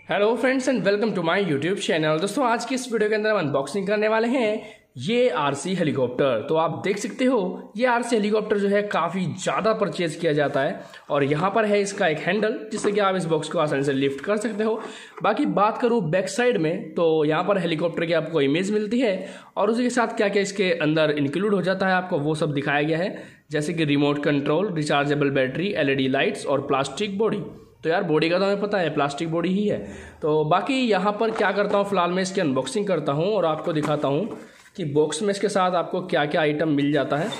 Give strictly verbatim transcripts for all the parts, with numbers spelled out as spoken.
Hello friends and welcome to my YouTube channel. दोस्तों आज की इस वीडियो के अंदर हम अनबॉक्सिंग करने वाले हैं ये आरसी हेलीकॉप्टर। तो आप देख सकते हो ये आरसी हेलीकॉप्टर जो है काफ़ी ज़्यादा परचेज किया जाता है और यहाँ पर है इसका एक हैंडल जिससे कि आप इस बॉक्स को आसानी से लिफ्ट कर सकते हो। बाकी बात करूँ बैक साइड में तो यहाँ पर हेलीकॉप्टर की आपको इमेज मिलती है और उसी के साथ क्या क्या इसके अंदर इंक्लूड हो जाता है आपको वो सब दिखाया गया है, जैसे कि remote control, rechargeable battery, LED lights और प्लास्टिक बॉडी। तो यार बॉडी का तो हमें पता है प्लास्टिक बॉडी ही है। तो बाकी यहाँ पर क्या करता हूँ, फिलहाल मैं इसकी अनबॉक्सिंग करता हूँ और आपको दिखाता हूँ कि बॉक्स में इसके साथ आपको क्या क्या आइटम मिल जाता है।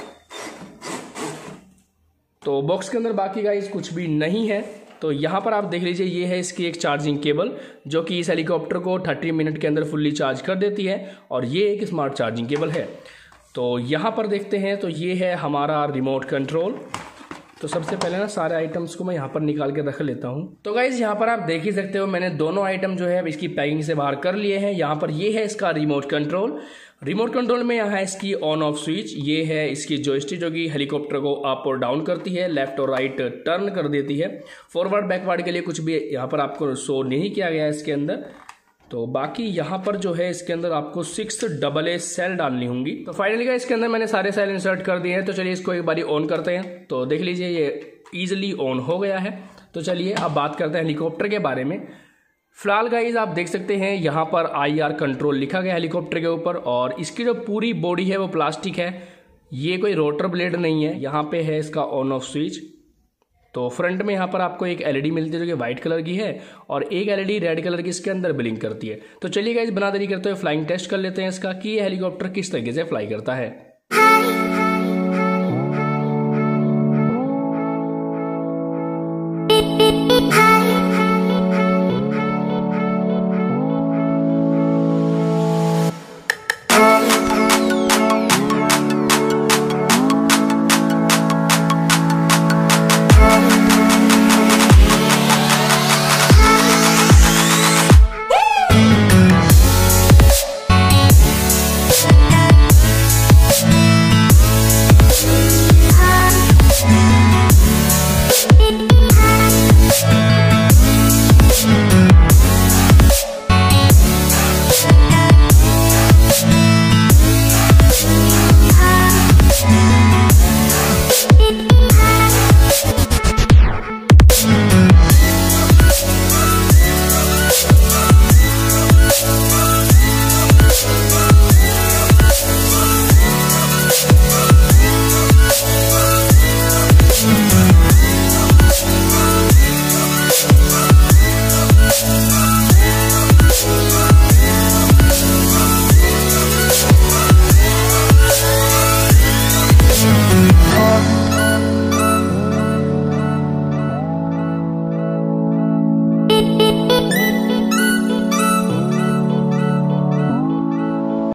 तो बॉक्स के अंदर बाकी गाइस कुछ भी नहीं है। तो यहाँ पर आप देख लीजिए ये है इसकी एक चार्जिंग केबल जो कि इस हेलीकॉप्टर को तीस मिनट के अंदर फुल्ली चार्ज कर देती है और ये एक स्मार्ट चार्जिंग केबल है। तो यहाँ पर देखते हैं तो ये है हमारा रिमोट कंट्रोल। तो सबसे पहले ना सारे आइटम्स को मैं यहाँ पर निकाल के रख लेता हूँ। तो गाइज यहाँ पर आप देख ही सकते हो मैंने दोनों आइटम जो है इसकी पैकिंग से बाहर कर लिए हैं। यहाँ पर ये है इसका रिमोट कंट्रोल। रिमोट कंट्रोल में यहाँ है इसकी ऑन ऑफ स्विच, ये है इसकी जॉयस्टिक जो कि हेलीकॉप्टर को अप और डाउन करती है, लेफ्ट और राइट टर्न कर देती है। फॉरवर्ड बैकवर्ड के लिए कुछ भी यहाँ पर आपको शो नहीं किया गया है इसके अंदर। तो बाकी यहाँ पर जो है इसके अंदर आपको सिक्स डबल ए सेल डालनी होंगी। तो फाइनली का इसके अंदर मैंने सारे सेल इंसर्ट कर दिए हैं। तो चलिए इसको एक बारी ऑन करते हैं। तो देख लीजिए ये इजीली ऑन हो गया है। तो चलिए अब बात करते हैं हेलीकॉप्टर के बारे में। फिलहाल गाइज आप देख सकते हैं यहाँ पर आई आर कंट्रोल लिखा गया हेलीकॉप्टर के ऊपर और इसकी जो पूरी बॉडी है वो प्लास्टिक है, ये कोई रोटर ब्लेड नहीं है। यहाँ पे है इसका ऑन ऑफ स्विच। तो फ्रंट में यहाँ पर आपको एक एलईडी मिलती है जो कि व्हाइट कलर की है और एक एलईडी रेड कलर की इसके अंदर ब्लिंक करती है। तो चलिए गाइस बना देरी करते हुए फ्लाइंग टेस्ट कर लेते हैं इसका कि ये हेलीकॉप्टर किस तरीके से फ्लाई करता है।